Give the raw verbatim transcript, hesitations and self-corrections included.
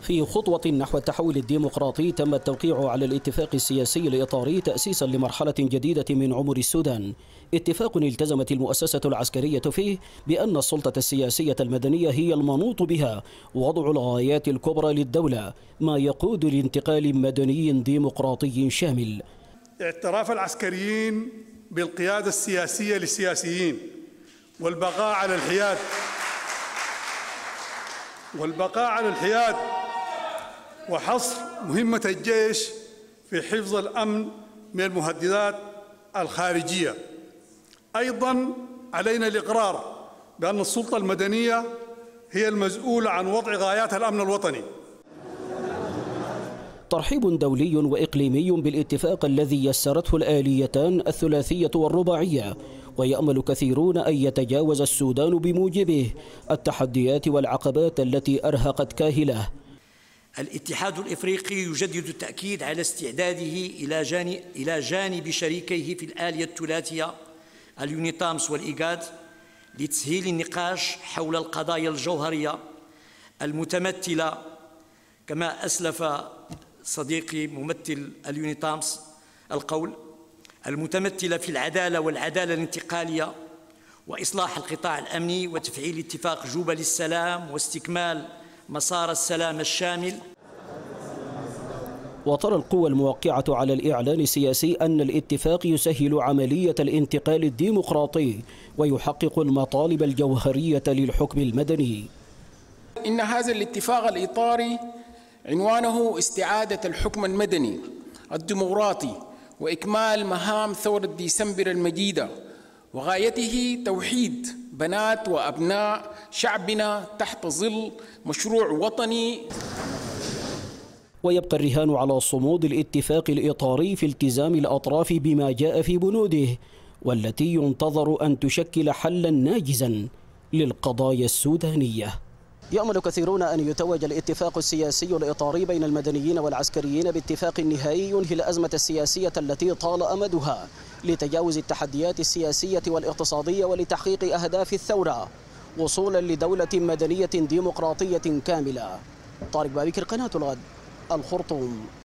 في خطوة نحو التحول الديمقراطي تم التوقيع على الاتفاق السياسي الإطاري تأسيسا لمرحلة جديدة من عمر السودان. اتفاق التزمت المؤسسة العسكرية فيه بأن السلطة السياسية المدنية هي المنوط بها وضع الغايات الكبرى للدولة، ما يقود لانتقال مدني ديمقراطي شامل. اعتراف العسكريين بالقيادة السياسية للسياسيين والبقاء على الحياد والبقاء على الحياد وحصر مهمة الجيش في حفظ الأمن من المهددات الخارجية. أيضاً علينا الإقرار بأن السلطة المدنية هي المسؤولة عن وضع غايات الأمن الوطني. ترحيب دولي وإقليمي بالاتفاق الذي يسرته الآليتان الثلاثية والرباعية، ويأمل كثيرون أن يتجاوز السودان بموجبه التحديات والعقبات التي أرهقت كاهله. الاتحاد الإفريقي يجدد التأكيد على استعداده إلى جانب إلى جانب شريكيه في الآلية الثلاثية اليونيتامس والإيجاد لتسهيل النقاش حول القضايا الجوهرية المتمثلة، كما أسلف صديقي ممثل اليونيتامس القول، المتمثلة في العدالة والعدالة الانتقالية وإصلاح القطاع الأمني وتفعيل اتفاق جوبا للسلام واستكمال مسار السلام الشامل. وترى القوى الموقعة على الإعلان السياسي أن الاتفاق يسهل عملية الانتقال الديمقراطي ويحقق المطالب الجوهرية للحكم المدني. إن هذا الاتفاق الإطاري عنوانه استعادة الحكم المدني الديمقراطي وإكمال مهام ثورة ديسمبر المجيدة، وغايته توحيد بنات وأبناء شعبنا تحت ظل مشروع وطني. ويبقى الرهان على صمود الاتفاق الإطاري في التزام الأطراف بما جاء في بنوده، والتي ينتظر أن تشكل حلا ناجزا للقضايا السودانية. يأمل كثيرون أن يتوج الاتفاق السياسي الإطاري بين المدنيين والعسكريين باتفاق نهائي ينهي الأزمة السياسية التي طال أمدها لتجاوز التحديات السياسية والاقتصادية ولتحقيق أهداف الثورة وصولا لدولة مدنية ديمقراطية كاملة. طارق بابكر، قناة الغد، الخرطوم.